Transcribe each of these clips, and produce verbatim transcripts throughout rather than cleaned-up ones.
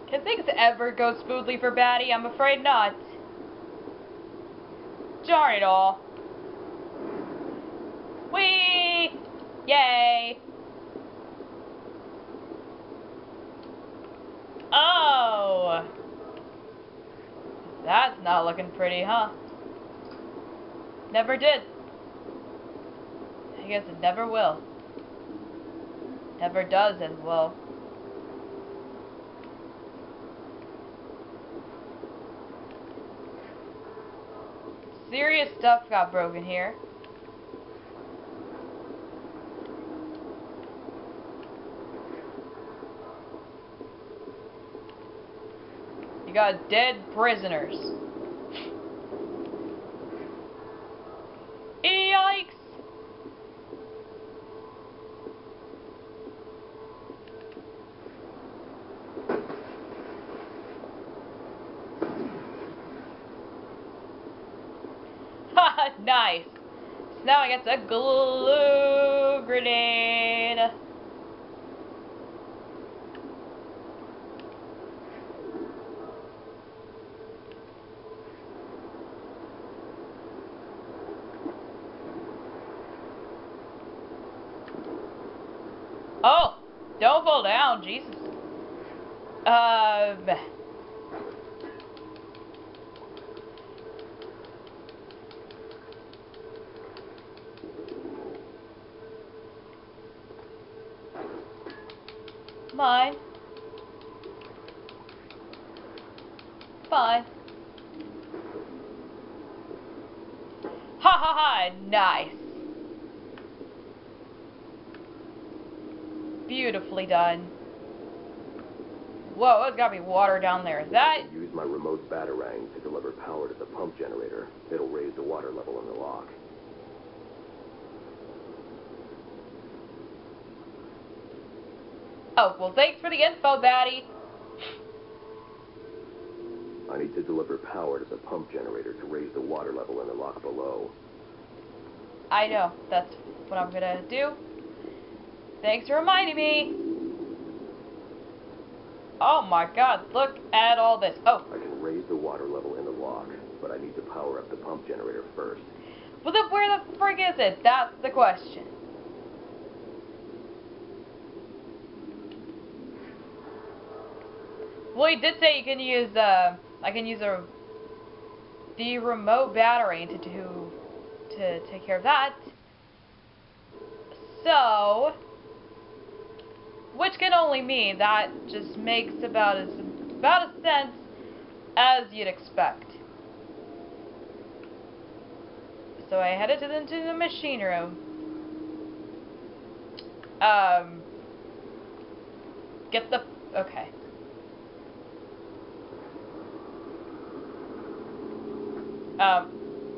Can things ever go smoothly for Batty? I'm afraid not. Darn it all. Whee! Yay! Oh! That's not looking pretty, huh? Never did. I guess it never will. Never does as well. Serious stuff got broken here. You got dead prisoners. Yikes! Haha, nice. So now I get a glue grenade. Oh, don't fall down, Jesus. Um. Mine. Fine. Ha ha ha, nice. Beautifully done. Whoa, there's gotta be water down there. Is that? Use my remote batarang to deliver power to the pump generator. It'll raise the water level in the lock. Oh, well, thanks for the info, Batty. I need to deliver power to the pump generator to raise the water level in the lock below. I know. That's what I'm gonna do. Thanks for reminding me. Oh my god, look at all this. Oh. I can raise the water level in the lock, but I need to power up the pump generator first. Well, then where the frig is it? That's the question. Well, he did say you can use, uh, I can use a, the remote battery to do, to take care of that. So, which can only mean that just makes about as, about a sense as you'd expect. So I headed into the machine room. Um, get the, okay. Um,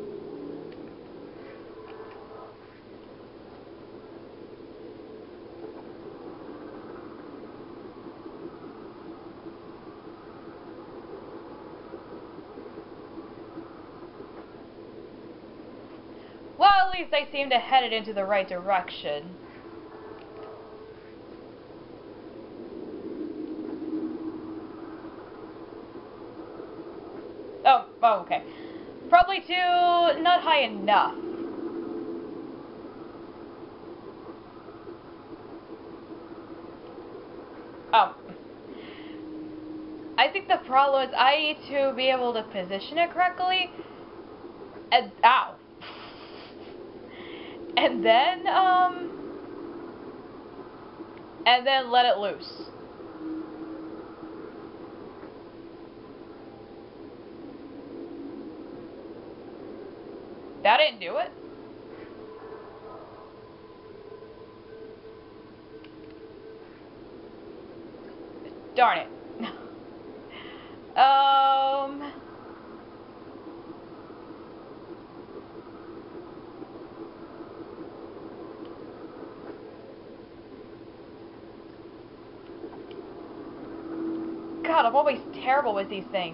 well, at least I seem to head it into the right direction. Oh, oh, okay. Probably too not high enough. Oh. I think the problem is I need to be able to position it correctly. And, ow. And then, um... and then let it loose. That didn't do it. Darn it. um... God, I'm always terrible with these things.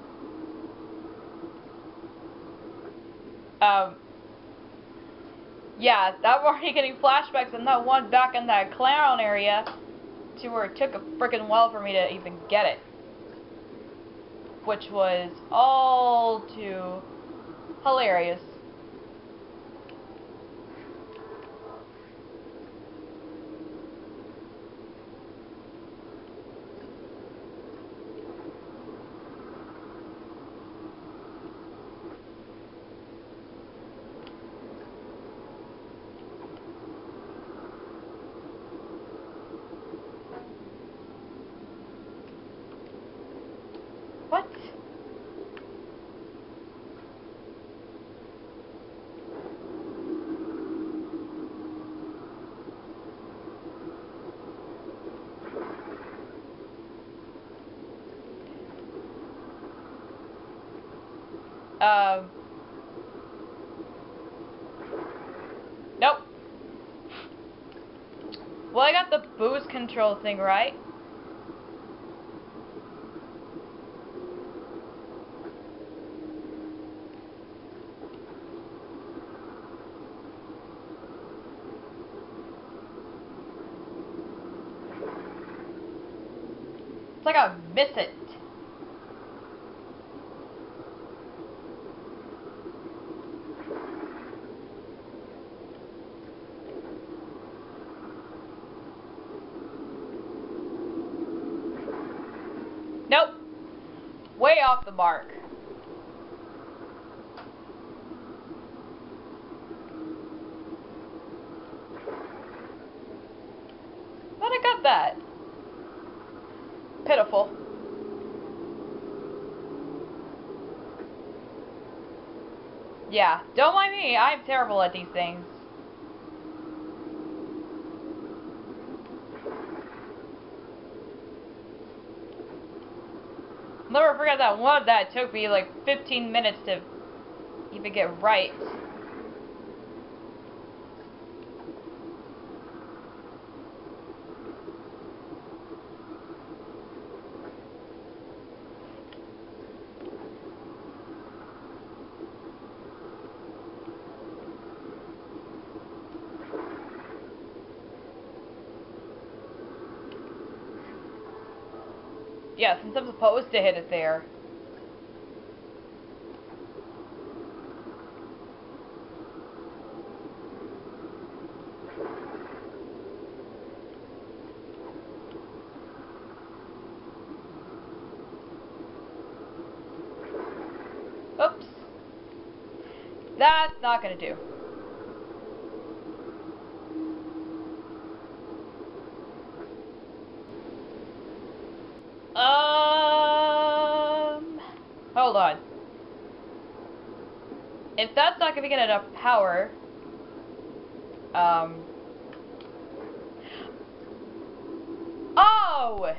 Um, Yeah, I'm already getting flashbacks and that one back in that clown area to where it took a freaking while for me to even get it. Which was all too hilarious. What? Um. Nope. Well, I got the boost control thing right. It's like I miss it. Nope. Way off the mark. But I got that. Pitiful. Yeah, don't mind me. I'm terrible at these things. Never forget that one that took me like fifteen minutes to even get right. Yeah, since I'm supposed to hit it there. Oops. That's not gonna do. Um, hold on. If that's not gonna get enough power, um, oh!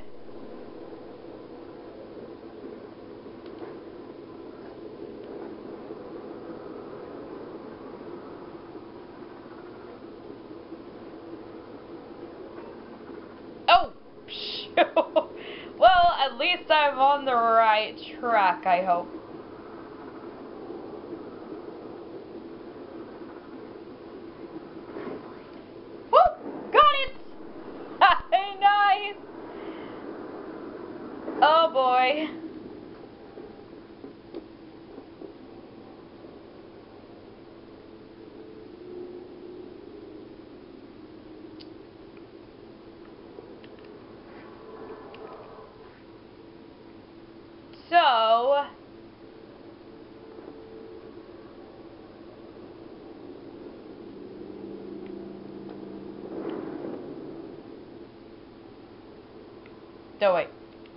Oh, shoot. Well, at least I'm on the right track, I hope. Woo! Got it! Nice! Oh boy. So, no wait.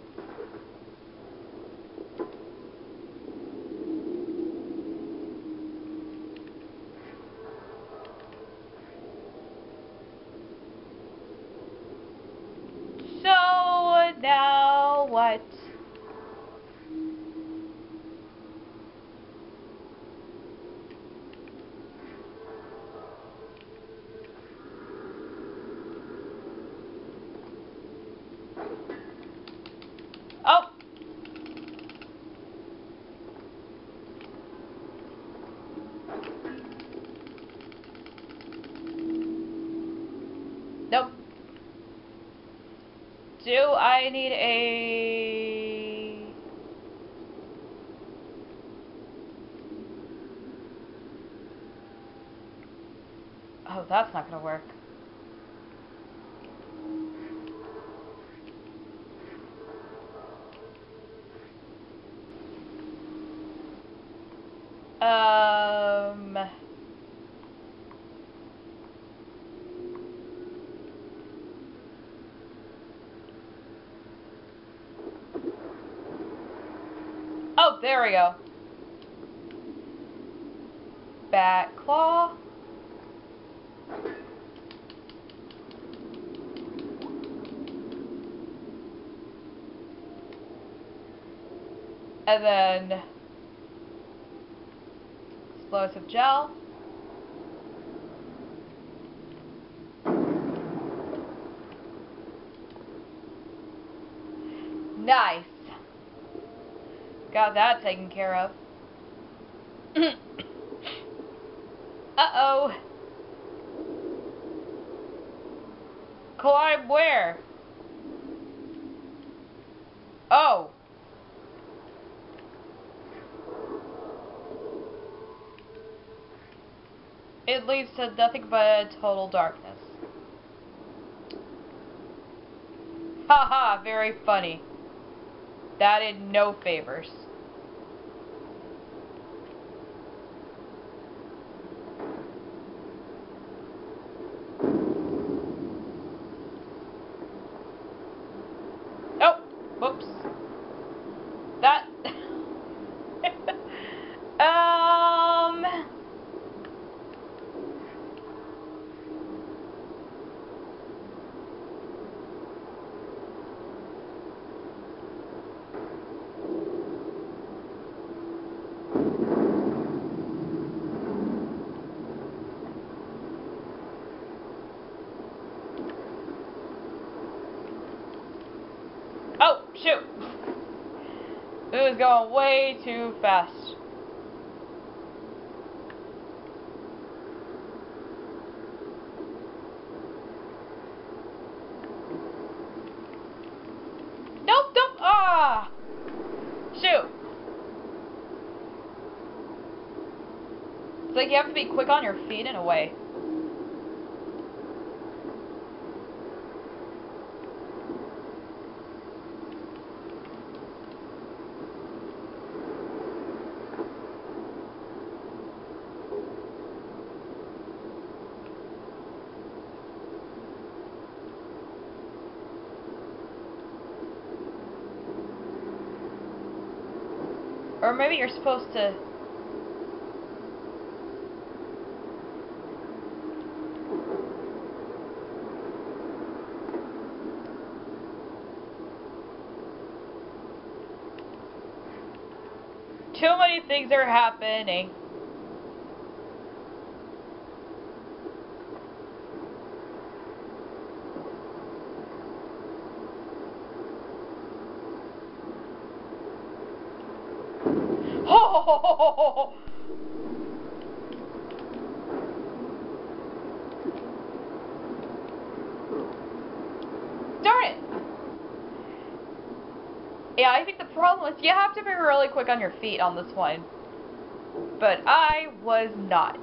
So, now what? Oh! Nope. Do I need a... Oh, that's not gonna work. Um... Oh, there we go. Bat claw. And then explosive gel. Nice. Got that taken care of. Uh-oh. Climb where? Oh. It leads to nothing but total darkness. Haha, very funny. That did no favors. Oh, whoops. That. um. Oh, shoot. It was going way too fast. Nope, nope. Ah. Shoot. It's like you have to be quick on your feet in a way. Or maybe you're supposed to... Too many things are happening. Oh! Darn it! Yeah, I think the problem is you have to be really quick on your feet on this one. But I was not.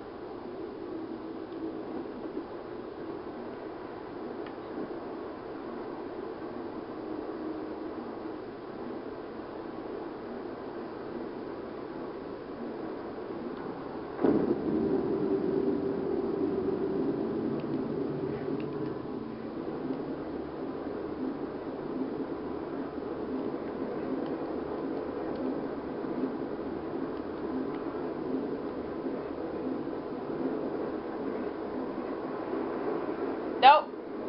Nope.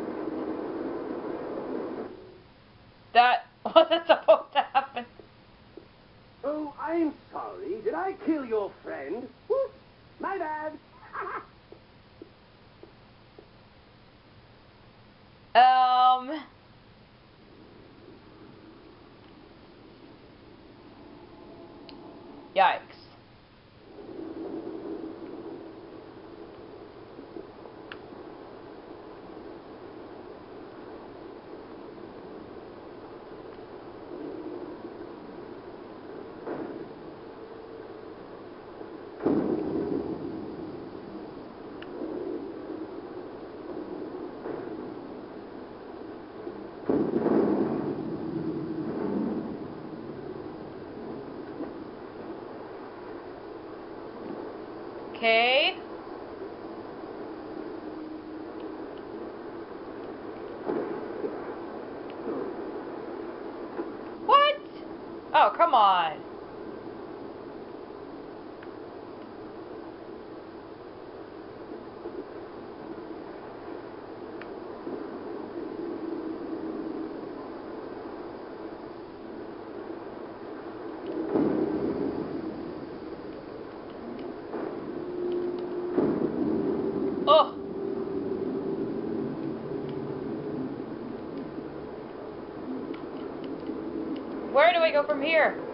That wasn't supposed to happen. Oh, I'm sorry. Did I kill your friend? Whoops, my bad. Um... Yikes. come on. Oh. Where do I go from here?